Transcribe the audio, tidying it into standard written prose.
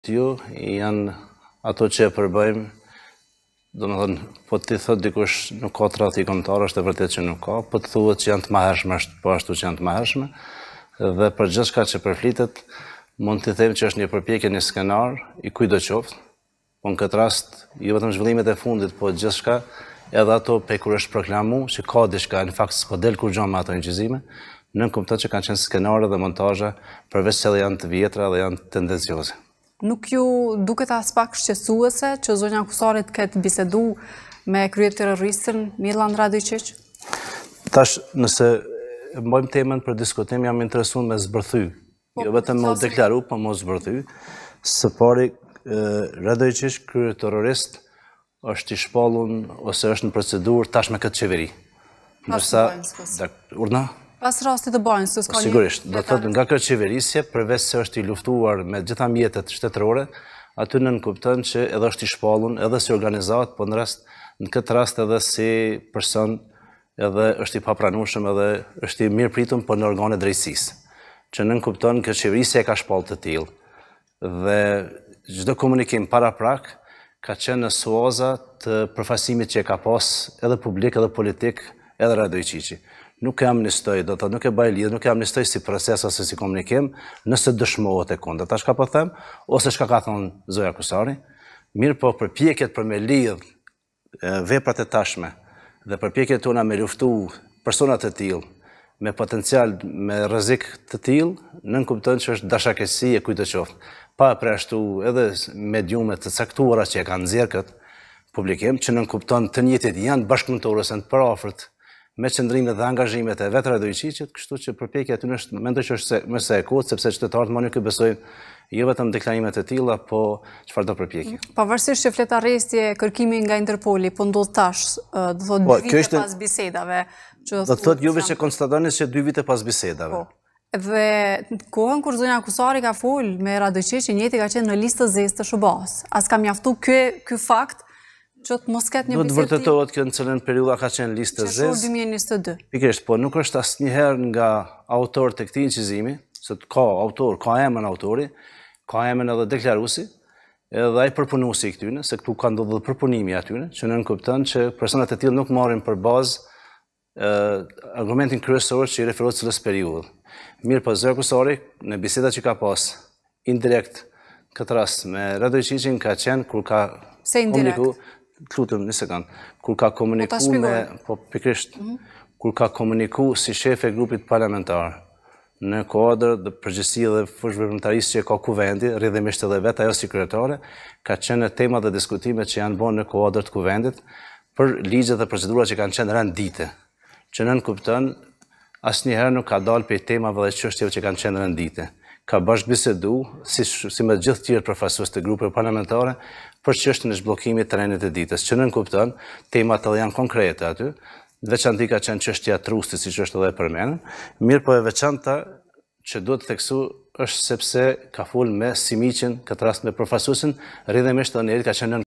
Ju janë ato që e përbëjmë, do më thënë, po ti thot dikush nuk ka tradhti kombëtare, është e vërtet që nuk ka, po të thuhet që janë të mahershme, është po ashtu që janë të mahershme, dhe për gjithçka që përflitet, mund të them që është një përpjekje, një skenar i kujdo qoftë, po në këtë rast, jo vetëm zhvillimet e fundit, po gjithçka, edhe ato pe kur është proklamu, që ka diçka, në fakt s'po del kur gjo me ato injizime, nën kupton që kanë qenë skenare dhe montazhe, përveç se edhe janë të vjetra dhe janë tendencioze. Nuk ju duket as pak shqetësuese që zonja akusarit ketë bisedu me kryeterroristin Milan Radojčić? Tash, nëse mbojmë temën për diskutim, jam interesuar me zbërthy. Jo vetëm me deklaru, po me zbërthy. Së pari, Radojčić, kryeterrorist, është i shpallur ose është në procedurë tash me këtë qeveri. Urna? Pas rastit të Banjës, s'ka një... Sigurisht, do të thotë nga kjo qeverisje, përveç se është i luftuar me gjitha mjetet shtetërore, aty nënkupton që edhe është i shpallur, edhe si organizat, po në këtë rast edhe si person, edhe është i papranueshëm, edhe është i mirë pritur, po në organe drejtësisë. Që nënkupton kjo qeverisje e ka shpallur të tillë. Dhe çdo komunikim para prak ka qenë në suaza të përfaqësimit që e ka pas edhe publik, edhe politik, edhe Radojčići. Nuk e amnistoj, do të nuk e baj lidhë, nuk e amnistoj si proces ose si komunikim, nëse dëshmohet e kundër. Ta shka po them, ose shka ka thonë zoja akusari, mirë po përpjekjet për me lidhë veprat e tashme dhe përpjekjet tona me luftu personat të tillë, me potencial, me rrezik të tillë, nënkupton që është dashakeqësi e kujt të qoftë. Pa e preashtu edhe mediumet të caktuara që e kanë nxjerrë këtë publikim, që nënkupton të njëjtit janë bashkëpunëtorë ose të përafërt me qëndrimet dhe angazhimet e vetë Radojčićit, kështu që përpjekja aty është, mendoj që është më së kotë, sepse qytetarët më nuk e besojnë jo vetëm deklarimet e tilla, po çfarë do përpjekje. Pavarësisht që flet arresti e kërkimi nga Interpoli, po ndodh tash, do thotë 2 vite pas bisedave. Do të thotë juve që konstatoni se 2 vite pas bisedave. Dhe kohën kur zonja akusari ka fol me Radojčić, njëti ka qenë në listë të zezë të SHBA-s. As ka mjaftu ky fakt që të mos ketë një bisedë. Do të vërtetohet që në cilën periudha ka qenë listë të zezë. Qeshur 2022. Pikërisht, po nuk është asnjëherë nga autor të këtij incizimi, se ka autor, ka emën autori, ka emën edhe deklaruesi, edhe ai përpunuesi i këtyre, se këtu ka ndodhur përpunimi atyre, që nënkupton që personat e tillë nuk marrin për bazë argumentin kryesor që i referohet cilës periudhë. Mirë, po zoja akusari në bisedat që ka pas indirekt këtë rast me Radojčićin ka qenë kur ka komunikuar, lutem një sekond, kur ka komunikuar me, po pikërisht, kur ka komunikuar si shef e grupit parlamentar në kuadër dhe përgjithësi dhe fushë veprimtarisë që ka kuvendi, rrjedhimisht edhe vetë ajo si kryetare, ka qenë tema dhe diskutime që janë bërë në kuadër të kuvendit për ligjet dhe procedurat që kanë qenë rëndite, që nënkupton asnjëherë nuk ka dalë prej temave dhe çështjeve që kanë qenë rëndite. Ka bashkëbisedu, si me gjithë tjerë përfaqësues të grupeve parlamentare, për çështjen e zhbllokimit të trenit të ditës, që nënkupton temat edhe janë konkrete aty, veçanti ka qenë çështja e trustit, siç është edhe përmendur, mirë po e veçanta që duhet të theksu është sepse ka fol me Simiqin, këtë rast me përfaqësuesin, rrjedhimisht edhe ka qenë